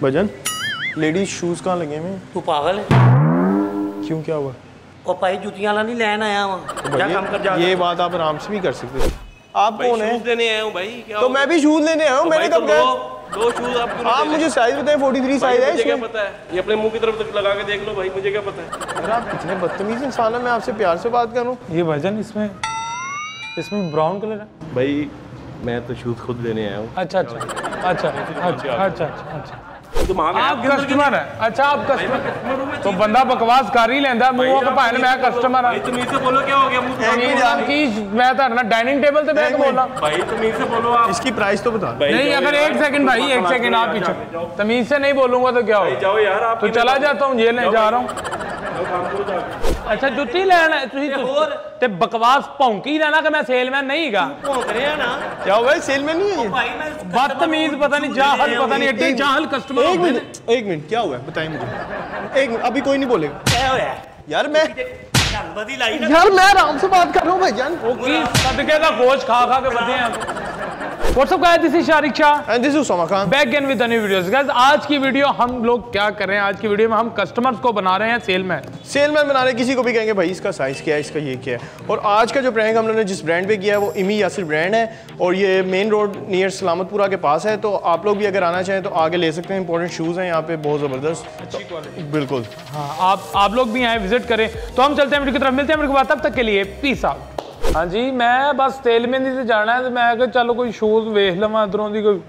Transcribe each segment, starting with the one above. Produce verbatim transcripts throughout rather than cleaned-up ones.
भजन ladies shoes कहाँ लगे हुए? तू पागल है? क्यों, क्या हुआ? और भाई जुतियां वाला नहीं लेने आया वहाँ। क्या काम कर जा? ये बात आप आराम से भी कर सकते थे। आप कौन है? शूज लेने आया हूँ भाई। क्या तो मैं भी शूज लेने आया हूँ। मैंने कब कहा? दो शूज आपको। आप मुझे साइज बताएं। तैंतालीस साइज है। मुझे क्या पता है? ये अपने मुंह की तरफ तक लगा के देख लो भाई, मुझे क्या पता है? अरे आप कितने बदतमीज इंसान है। मैं आपसे प्यार से बात करूँ। ये भजन इसमें इसमें ब्राउन कलर है भाई। मैं तो शूज खुद लेने आया हूँ। अच्छा अच्छा अच्छा अच्छा अच्छा अच्छा। आप कस्टमर है? अच्छा आप कस्टमर तो बंदा बकवास कर ही लेंदा मुंह का भाई मैं कस्टमर हां। तुम इनसे बोलो क्या हो गया मुंह नहीं जान की मैं तो ना डाइनिंग टेबल पे बैठ के बोल रहा हूं भाई। तुम इनसे बोलो आप। इसकी प्राइस तो बता। नहीं अगर एक सेकंड भाई एक सेकंड आप पीछे तमीज से नहीं बोलूंगा तो क्या होगा? जाओ यार आप। तो चला जाता हूं ये ले जा रहा हूं। अच्छा जुत्ती लेना है ਤੁਸੀਂ ਤੇ बकवास ਭੌਂਕੀ ਰਹਿਣਾ कि मैं सेलमैन नहीं हीगा। ਭੌਂਕ ਰਿਹਾ ਨਾ। क्या हुआ? सेलमैन नहीं है ये? भाई मैं बदतमीज पता नहीं जाहल पता नहीं एड्डे जाहल कस्टमर। एक मिनट एक मिनट क्या हुआ है बताइए मुझे। एक मिनट अभी कोई नहीं बोलेगा। क्या होया यार मैं बदी लाई ना यार मैं आराम से बात कर रहा हूं भाईजान। ओ की सदके का गोश्त खा खा के बदे हैं। What's up guys, this is Sharik Shah and this is Usama Khan. Back again with the new videos guys। आज की वीडियो हम लोग क्या कर रहे हैं? आज की वीडियो में हम कस्टमर्स को बना रहे हैं सेलमैन। सेलमैन बना रहे हैं। किसी को भी कहेंगे भाई इसका साइज क्या है, इसका ये क्या है। और आज का जो प्रैंक हम लोगों ने जिस ब्रांड पे किया है वो इमी यासिर ब्रांड है और ये मेन रोड नियर सलामतपुरा के पास है। तो आप लोग भी अगर आना चाहें तो आगे ले सकते हैं। इंपॉर्टेंट शूज़ हैं यहाँ पे बहुत ज़बरदस्त अच्छी क्वालिटी। बिल्कुल हाँ, आप आप लोग भी आए विजिट करें। तो हम चलते हैं वीडियो की तरफ, मिलते हैं वीडियो के बाद। तब तक के लिए पीस आउट। हाँ जी मैं बस सेलमैन से जाना है तो मैं कहा चलो कोई शूज़ वेख लवां इधरों की कोई।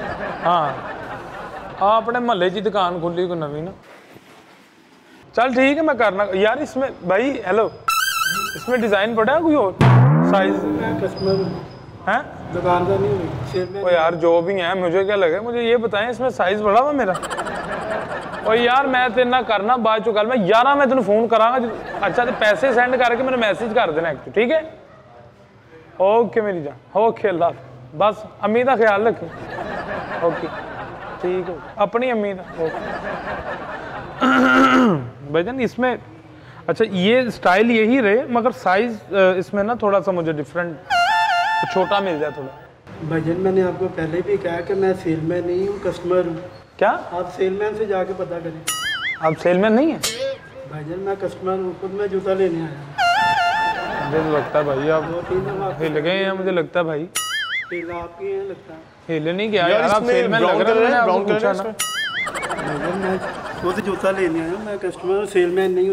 हाँ हाँ अपने महल्ले की दुकान खुली कोई नवी ना। चल ठीक है मैं करना यार। इसमें भाई हेलो इसमें डिज़ाइन पड़ा है कोई और साइज? कस्टमर है दुकानदार नहीं वो यार जो भी है मुझे क्या लगे मुझे ये बताएं इसमें साइज बड़ा हुआ मेरा। और यार मैं तेरे ना करना बाद चो गल मैं यार मैं तेन फोन करांगा। अच्छा तो पैसे सेंड करके मैंने मैसेज कर देना एक ठीक है। ओके मेरी जान ओके अल्लाह बस अम्मी का ख्याल रखो। ओके ठीक है अपनी अम्मी का ओके भजन इसमें। अच्छा ये स्टाइल यही रहे मगर साइज इसमें ना थोड़ा सा मुझे डिफरेंट छोटा मिल जाए थोड़ा। भजन मैंने आपको पहले भी कहा कि मैं सेलमैन नहीं हूँ कस्टमर हूँ। क्या आप सेलमैन से जाके पता करें। आप सेलमैन नहीं है? भाईजान मैं कस्टमर हूँ खुद मैं जूता लेने आया। मुझे तो लगता है भाई आप हिल गए हैं। मुझे लगता है भाई हिल आपकी है लगता है। हिल नहीं गया यार आप सेलमैन लग रहे हैं। ब्राउन कलर है भाईजान मैं खुद जूता लेने आया मैं कस्टमर हूँ सेलमैन नहीं हूँ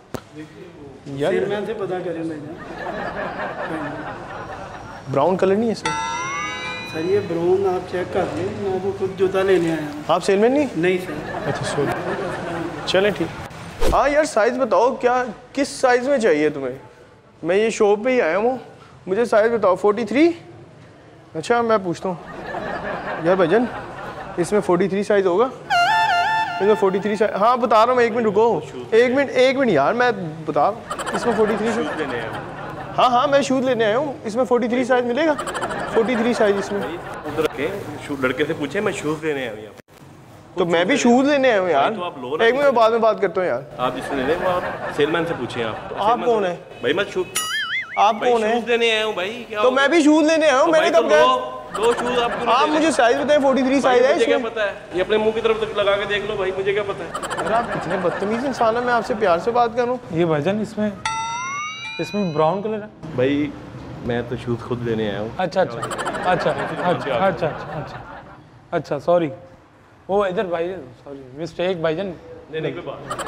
सर। सेलमैन से पता करें भाईजान। ब्राउन कलर नहीं है इसमें सर ये ब्राउन आप चेक कर लें। मैं वो खुद जूता लेने आया हूँ। आप सेलमैन नहीं? नहीं सर। अच्छा सॉरी चलें ठीक। हाँ यार साइज़ बताओ क्या किस साइज़ में चाहिए तुम्हें? मैं ये शॉप पे ही आया हूँ मुझे साइज़ बताओ। तैंतालीस? अच्छा मैं पूछता हूँ यार भजन इसमें तैंतालीस साइज़ होगा? इसमें तैंतालीस साइज हाँ बता रहा हूँ मैं एक मिनट रुको एक मिनट एक मिनट यार मैं बता रहा हूँ। इसमें तैंतालीस हाँ हाँ मैं शूज़ लेने आया हूँ। इसमें तैंतालीस साइज़ मिलेगा? तैंतालीस साइज़ इसमें उधर के लड़के से पूछे मैं शूज़ लेने आया हूँ। तो मैं भी शूज़ लेने आया हूँ यार। तो आप लो ना एक मिनट बाद में बात करता हूँ यार। आप जिससे लेने वो आप सेलमैन से पूछे आप। तो आप कौन है भाई? मैं शूज़ आप कौन है? शूज़ लेने आया हूँ भाई। क्या तो मैं भी शूज़ लेने आया हूँ। मैंने कब कहा? दो शूज़ आपको। आप मुझे साइज बताएं। तैंतालीस साइज है मुझे क्या पता है? ये अपने मुंह की तरफ तक लगा के देख लो भाई, मुझे क्या पता है? यार आप कितने बदतमीज इंसान है। मैं आपसे प्यार से बात करूँ। ये भजन इसमें इसमें ब्राउन कलर है भाई। मैं तो शूज़ खुद लेने आया हूँ। अच्छा अच्छा अच्छा अच्छा अच्छा अच्छा अच्छा सॉरी वो इधर भाई सॉरी मिस्टेक भाईजन। नहीं कोई बात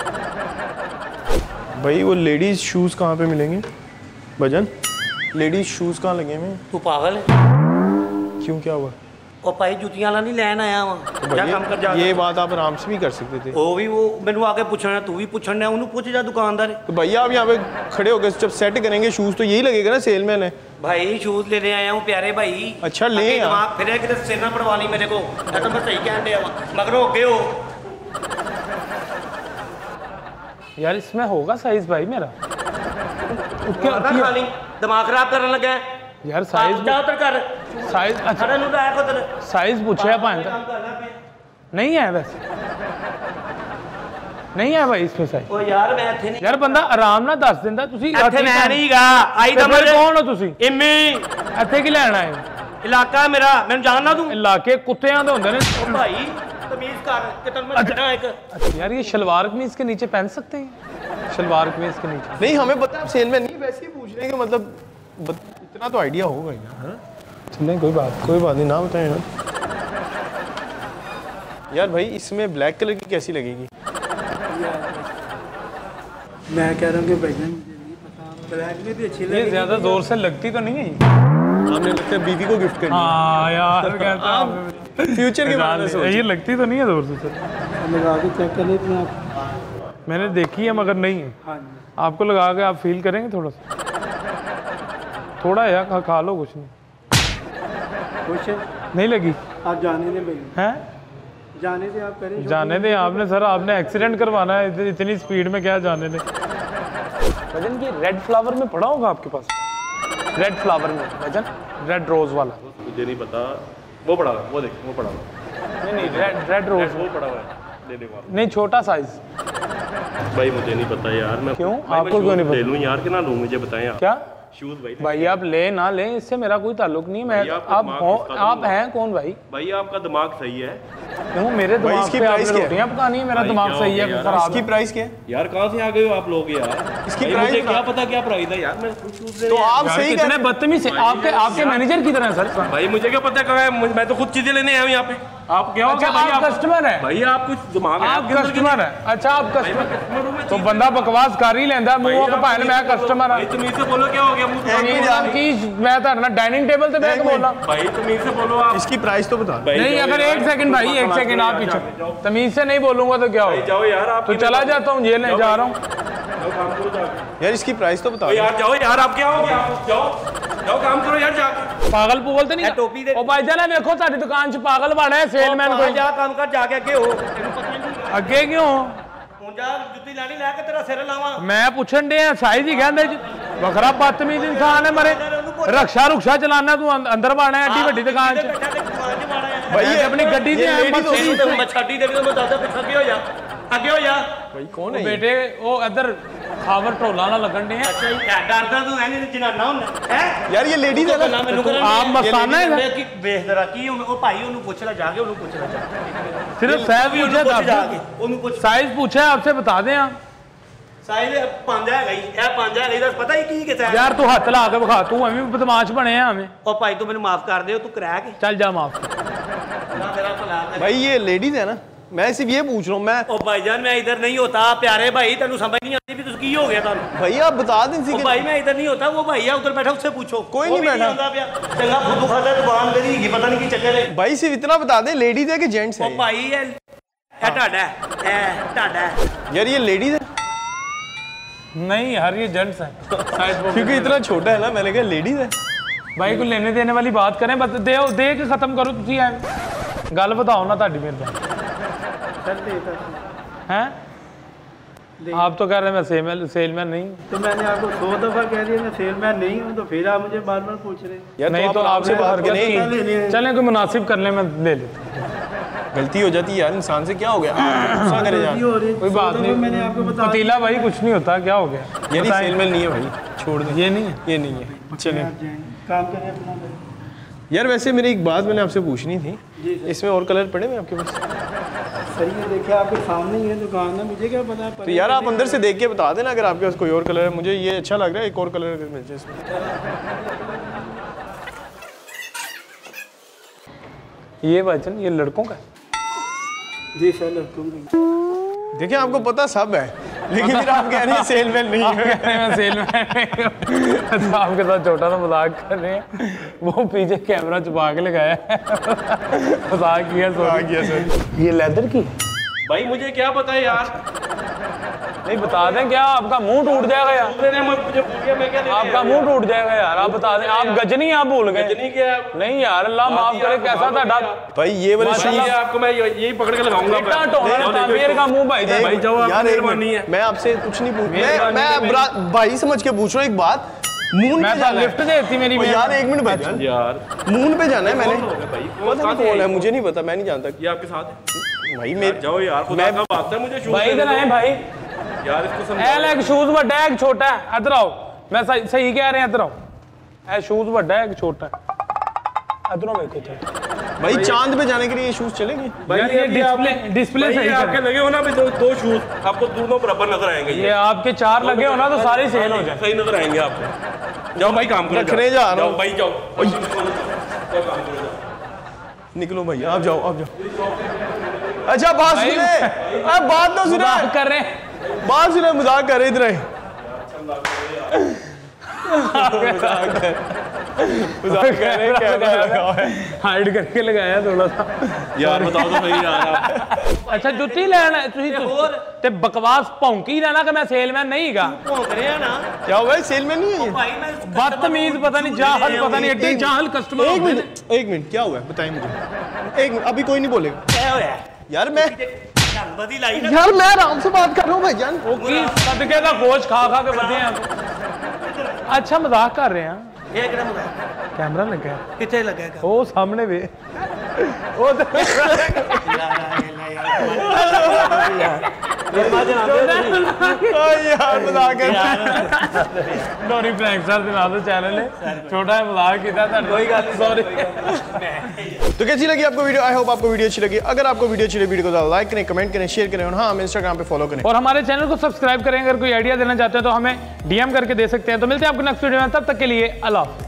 भाई वो लेडीज शूज़ कहाँ पे मिलेंगे भजन? लेडीज शूज़ कहाँ लगे हुए? तू पागल है? क्यों क्या हुआ? और भाई जुतियां वाला नहीं लेने आया वहाँ। क्या काम कर जा? ये बात आप आराम से भी कर सकते थे। वो भी वो मैंने आके पूछना तू भी पूछना उन्होंने पूछ जा दुकानदार। तो भैया आप यहाँ पे खड़े होकर जब सेट करेंगे शूज़ तो यही लगेगा ना सेलमैन है। भाई शूज़ लेने आया हूँ प्यारे भाई। अच्छा ले दिमाग फिर कि सिर ना पड़वा ली मेरे को। तो मैं सही कह दिया मगर हो गए हो यार। इसमें होगा साइज भाई मेरा? दिमाग खराब करने लगा यार साइज कर साइज अच्छा साइज पूछे नहीं है वैसे नहीं है भाई इसमें साइज। ओ यार मैं ਇੱਥੇ ਨਹੀਂ यार बंदा आराम ਨਾਲ ਦੱਸ ਦਿੰਦਾ ਤੁਸੀਂ ਇੱਥੇ ਮੈਂ ਨਹੀਂਗਾ ਆਈ ਤਾਂ ਮੈਂ ਕੌਣ ਹੋ ਤੁਸੀਂ? ਇਮੀ ਇੱਥੇ ਕੀ ਲੈਣ ਆਏ? ਇਲਾਕਾ ਮੇਰਾ ਮੈਨੂੰ ਜਾਣਨਾ ਤੂੰ? ਇਲਾਕੇ ਕੁੱਤਿਆਂ ਦੇ ਹੁੰਦੇ ਨੇ ਭਾਈ ਤਮੀਜ਼ कर कि तन मैं छड़ा एक अच्छा यार ये शलवार कमीज के नीचे पहन सकते हैं, शलवार कमीज के नीचे? नहीं हमें पता है सेल में नहीं, वैसे ही पूछ रहे हैं कि मतलब बत, इतना तो आइडिया होगा ही ना। चलें कोई बात कोई बात नहीं, ना बताएं यार। यार भाई इसमें ब्लैक कलर की कैसी लगेगी? मैं कह रहा हूँ कि भैया मुझे नहीं पता, ब्लैक में भी अच्छी ये लगेगी। ज्यादा जोर से लगती तो नहीं है? हमने लगता है बीवी को गिफ्ट करनी हाँ यार कहता है। फ्यूचर के बारे में सोच। ये लगती तो नहीं है जोर से? लगा के चेक कर लेते हैं आप। मैंने देखी है मगर नहीं है। हाँ जी, आपको लगा के आप फील करेंगे थोड़ा सा? थोड़ा यार खा, खा लो, कुछ नहीं। खुश है? नहीं लगी? आप जाने दें भैया, हैं? जाने दें, आप करें। जाने दें आपने सर, आपने एक्सीडेंट करवाना है इत- इतनी स्पीड में, क्या जाने दें। वजन की रेड फ्लावर में पड़ा होगा आपके पास? रेड फ्लावर में वजन, रेड रोज वाला? मुझे नहीं पता, वो पड़ा हुआ है, वो देख वो पड़ा हुआ है। नहीं नहीं रेड रेड रोज वो पड़ा हुआ है लेने वाला। नहीं, छोटा साइज। भाई मुझे नहीं पता यार, मैं क्यों? भाई, मैं आपको क्यों शूज नहीं पता? ले लूं यार कि ना लूं, मुझे बताएं आप। क्या शूज भाई भाई आप ले ना ले, इससे मेरा कोई ताल्लुक नहीं है। मैं भाई, आपका आप दिमाग हो, किसका आप दिमाग? हैं कौन भाई? भाई आपका दिमाग सही है क्यों मेरे दिमाग इसकी पे प्राइस आपने क्या है? रोटियां पकानी है? मेरा भाई, दिमाग क्या सही हो है गया खराब इसकी है? प्राइस क्या है? यार। कहाँ से आ गए हो आप लोग यार? इसकी भाई, प्राइस मुझे बता। क्या पता क्या प्राइस है यार, मैं खुद शूज ले तो रहा आप यार, सही कितने कर। बदतमीज से आपके आपके मैनेजर की तरह है सर। हूं। भाई मुझे क्या पता कहाँ है, मैं तो खुद चीजें लेने आया हूँ यहाँ पे। आप क्या हो अच्छा गया भाई? आप कस्टमर है? भाई आप कुछ दिमाग है आप आपके अंदर कि कस्टमर है? अच्छा आप नहीं? कस्टमर कस्टमर हूं मैं, तो चीज़ बंदा बकवास कर ही लेंदा भाई, मूंह के आप भाई मैं तमीज़ से बोलो। कस्टमर भाई हां। तमीज़ से बोलो, क्या हो गया मुंह एक मिनट जान की मैं तो डाइनिंग टेबल से बैठ बोला। भाई तमीज़ से बोलो आप। इसकी प्राइस तो बता। भाई, नहीं जाओ अगर यार, एक सेकंड भाई, एक बात सेकंड करो आप यार, पीछे जाओ, जाओ। तमीज से नहीं बोलूंगा तो क्या भाई, होगा? जाओ यार आप। तो चला जाता हूँ, ये ले जाओ जा भाई। रहा हूँ। जाओ काम करो जाके। यार इसकी प्राइस तो बता। भाई यार जाओ यार, आप क्या हो गया? आप जाओ जाओ काम करो यार जाके। पागल पुगल तो नहीं? ए, टोपी दे। ओ भाई जान देखो साडी दुकान च पागल बना है सेलमैन कोई कोई। जा काम कर जाके अगे हो, तेनू पता नहीं। ਅੱਗੇ ਕਿਉਂ? ਹੁਣ ਜਾ ਜੁੱਤੀ ਲੈਣੀ ਲੈ ਕੇ ਤੇਰਾ ਸਿਰ ਲਾਵਾਂ। ਮੈਂ ਪੁੱਛਣ ਡਿਆ ਸਾਈਜ਼ ਹੀ ਕਹਿੰਦੇ ਜੀ ਵੱਖਰਾ ਬਦਤਮੀਜ਼ ਇਨਸਾਨ ਹੈ ਮਰੇ। ਰਕਸ਼ਾ ਰੁਕਸ਼ਾ ਚਲਾਨਾ ਤੂੰ ਅੰਦ- ਅੰਦਰ ਬਾਣਾ ਐਡੀ ਵੱਡੀ ਦੁਕਾਨ ਚ। ਬੈਠਾ ਤੇ ਦੁਕਾਨ 'ਚ ਮਾੜਾ ਆ। ਭਾਈ ਇਹ ਆਪਣੀ ਗੱਡੀ ਤੇ ਐ ਮਰਸੀਡੀਜ਼ ਤੈਨੂੰ ਮੈਂ ਛੱਡੀ ਦੇਣੀ, ਮੈਂ ਦੱਸਦਾ ਪਿੱਛੇ ਅੱਗੇ ਹੋ ਜਾ, ਅੱਗੇ ਹੋ ਜਾ। भाई कौन है ये? ਬੇਟੇ ਉਹ ਇੱਧਰ ਖਾਵਰ ਢੋਲਾਂ ਨਾਲ ਲੱਗਣ ਡਿਆ। ਅੱਛਾ ਜੀ, ਐ ਡਰਦਾ ਤੂੰ ਐ ਨਹੀਂ ਜਨਾਨਾ ਹੁੰਦਾ ਹੈ। यार ये लेडीज है ना। ਮੈਨੂੰ ਕਰਨ ਆਪ ਮਸਤਾਨਾ ਹੈ ਮੈਂ ਕੀ ਵੇਖ ਜਰਾ ਕੀ ਉਹਨੂੰ- ਉਹ ਭਾਈ ਉਹਨੂੰ ਪੁੱਛ ਲੈ ਜਾ ਕੇ, ਉਹਨੂੰ ਪੁੱਛ ਲੈ ਜਾ ਕੇ। ਸਿਰਫ ਸਾਈਜ਼ ਉਹਨੂੰ ਪੁੱਛਿਆ ਪੁੱਛ ਜਾ ਕੇ, ਦੱਸ ਉਹਨੂੰ ਪੁੱਛ। ਸਾਈਜ਼ ਪੁੱਛਿਆ ਆਪਸੇ ਬਤਾ ਦੇ ਆ ਸਾਈਜ਼ ਪੰਜ ਹੈਗਾ ਹੀ, ਇਹ ਪੰਜ ਹੈਗਾ ਹੀ, ਦੱਸ ਪਤਾ ਹੀ ਕੀ ਕਿਥੇ। ਯਾਰ ਤੂੰ ਹੱਥ ਲਾ ਕੇ ਵਿਖਾ, ਤੂੰ ਐਵੇਂ ਬਦਮਾਸ਼ ਬਣਿਆ ਐਵੇਂ। ਉਹ ਭਾਈ ਤੂੰ ਮੈਨੂੰ ਮਾਫ ਕਰ ਦਿਓ, ਤੂੰ ਕਰਾ ਕੇ ਚੱਲ ਜਾ ਮਾਫ। ਨਾ ਤੇਰਾ ਭਲਾ ਕਰੇ। भाई ये लेडीज है ना, मैं सिर्फ ये पूछ रहा हूँ। मैं ਉਹ ਭਾਈਜਾਨ ਮੈਂ इधर नहीं होता प्यारे भाई, ਤੈਨੂੰ समझ नहीं आती भी तुझ की हो गया ਤੁਹਾਨੂੰ। भाई आप बता दें इसी ਉਹ के। भाई मैं इधर नहीं होता, वो भाई है उधर बैठा, उससे पूछो। कोई वो नहीं भी बैठा। आਉਂਦਾ ਪਿਆ ਚੰਗਾ ਫੁੱਦੂ ਖਾਦਾ ਜ਼ੁਬਾਨ ਮੇਰੀ ਹੈਗੀ, ਪਤਾ ਨਹੀਂ ਕੀ ਚੱਕਰ ਹੈ। भाई सिर्फ इतना बता दें, लेडीज है कि जेंट्स है ਉਹ ये? ਭਾਈ ਇਹ ਇਹ ਤੁਹਾਡਾ ਹੈ, ਇਹ ਤੁਹਾਡਾ ਹੈ। यार ये लेडीज है नहीं यार ये जेंट्स है साइज वो। क्योंकि इतना छोटा है ना, मैंने कहा लेडीज है। भाई को लेने देने वाली बात करें, बस दे दे के खत्म करो ਤੁਸੀਂ ਐ ਗੱਲ बताओ ना ਤੁਹਾਡੀ ਮੇਰੇ ਨਾਲ सर देता था। हैं। आप तो कह रहे हैं मैं सेलमैन सेलमैन नहीं हूं। तो मैंने आपको सौ दफा कह दिया मैं सेलमैन नहीं हूँ, तो फिर आप मुझे बार बार पूछ रहे हैं। यार नहीं तो आपसे आपसे बात हरकत करें। की। लेने हैं। चलें कोई मुनासिब कर ले, मैं ले लेता गलती हो जाती है यार इंसान से, क्या हो गया? गुस्सा करे गलती यार। हो रही है, कोई सौ बात दफा नहीं। मैंने आपको बता पतीला भाई कुछ नहीं होता, क्या हो गया? यार ये बताएं। सेलमैन नहीं है भाई, छोड़ दे। ये नहीं है। ये नहीं है, चलें। आप जाएंगे, काम करें अपना करें। यार वैसे मेरी एक बात मैंने आपसे पूछनी थी। जी सर। इसमें और कलर पड़े हुए आपके पास? सर ये देखिए आपके सामने ही है दुकान है, मुझे क्या पता। तो यार आप अंदर से देख के बता देना अगर आपके पास कोई और कलर है। मुझे ये अच्छा लग रहा है, एक और कलर अगर मिल जाए इसमें। ये वचन ये लड़कों का है। जी सर लड़कों को। देखिए आपको पता सब है, लेकिन फिर आप कह रहे हैं सेलमैन नहीं है। मैं सेलमैन अच्छा आपके साथ छोटा सा मजाक कर रहे हैं, वो पीछे कैमरा छुपा के लगाया है मजाक किया आ गया सर। ये लेदर की भाई मुझे क्या पता है यार, नहीं बता दें क्या आपका मुंह टूट जाएगा यार। मैंने मुझे भूल गया, मैं क्या लेने आपका आया मुंह टूट जाएगा यार, आप बता दें। आप गजनी आप भूल गए। गजनी क्या है? नहीं यार अल्लाह माफ करे, कैसा था डा भाई ये वाले भाई, ये आपको मैं यही पकड़ के लगाऊंगा। इतना टोना ताबीर का मुंह भाई एक- भाई, जाओ, आपकी यार एक मेहरबानी मिनट, है। मैं आपसे कुछ नहीं पूछ मैं मेहरबानी मैं है मेरी। ब्रा- भाई समझ के पूछ रहा हूँ एक बात। मून मैं पे तो जाना लिफ्ट है। देती मेरी ओ यार एक मिनट भाई, यार मून पे जाना है मैंने। कौन होगा भाई? पता कहाँ नहीं से कौन है, आई? मुझे नहीं पता, मैं नहीं जानता। ये आपके साथ है? भाई यार, मेरे जाओ यार, खुदा मैं- का बात है, मुझे शूज भाई इधर आए भाई। यार इसको ए समझाओ। ले, एक शूज बड़ा है एक छोटा है, इधर आओ। मैं सही सही कह रहे हैं, इधर आओ। ए शूज बड़ा है एक छोटा है, इधरों देखो। भाई चांद पे जाने के लिए ये शूज चलेंगे? भाई यार, ये ये भी आपके डिस्प्ले डिस्प्ले भाई सही ये कर। आपके लगे हो ना भी दो दो शूज आपको दोनों बराबर नजर आएंगे। ये आपके चार लगे हो ना तो सारे सेल हो जाए। सही नजर आएंगे आपको। जाओ भाई काम करो। रखने जा रहा जाओ हूँ। भाई जाओ। जाओ काम करो जाओ। निकलो भाई, आप जाओ आप जाओ। अच्छा बात भाई, सुने, अब बात तो सुने, मजाक कर रहे हैं। बात सुने, मजाक कर रहे इधर आए। मजाक कर मजाक कर रहे, कैमरा लगा हुआ है। हाइड करके लगाया थोड़ा सा। यार बताओ तो सही यार आप। अच्छा जुੱਤੀ ਲੈਣਾ ਤੁਸੀਂ ਤੇ ਬਕਵਾਸ ਭੌਂਕੀ ਰਹਿਣਾ ਕਿ ਮੈਂ ਸੇਲਮੈਨ ਨਹੀਂ ਹੈਗਾ। ਭੌਂਕ ਰਿਹਾ ਨਾ क्या हुआ है? सेलमैन नहीं है ये? ਭਾਈ ਮੈਂ बदतमीज पता नहीं जाहल पता नहीं एड्डे जाहल कस्टमर एक होते हैं। मिनट एक मिनट, क्या हुआ है बताइए मुझे। एक मिनट, अभी कोई नहीं बोलेगा ਕਿਆ ਹੋਇਆ यार। मैं ਧੰਨਵਾਦੀ ਲਾਈ ਨਾ यार मैं आराम से बात कर रहा हूँ भाईजान। वो की सदके का गोश्त खा खा के बदे हैं। अच्छा मजाक कर रहे हैं। ਇਹ ਕਿਹੜਾ ਮਜ਼ਾਕ कैमरा लगा है ਕਿੱਥੇ ਲੱਗੇਗਾ वो सामने वे वो तो यार मजाक कर डोरी प्रैंकस्टर ਦੇ ਨਾਲ चैनल है छोटा मजाक किया था कोई गल सॉरी। तो कैसी लगी आपको वीडियो? आई होप आपको वीडियो अच्छी लगी। अगर आपको वीडियो अच्छी लगी वीडियो को ज़्यादा लाइक करें, कमेंट करें, शेयर करें और हाँ हमें इंस्टाग्राम पे फॉलो करें और हमारे चैनल को सब्सक्राइब करें। अगर कोई आइडिया देना चाहते हैं तो हमें डीएम करके दे सकते हैं। तो मिलते हैं आपको नेक्स्ट वीडियो में, तब तक के लिए अल्लाह हाफ़िज़।